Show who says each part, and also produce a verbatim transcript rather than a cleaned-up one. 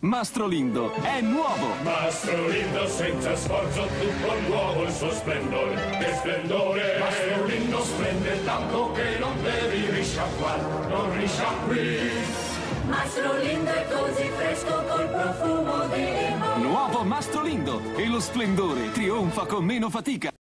Speaker 1: Mastro Lindo è nuovo!
Speaker 2: Mastro Lindo senza sforzo, tutto nuovo il suo splendore. Che splendore! Mastro Lindo splende tanto che non devi risciacquare, non risciacqui.
Speaker 3: Mastro Lindo è così fresco col profumo dei limoni.
Speaker 1: Nuovo Mastro Lindo e lo splendore trionfa con meno fatica.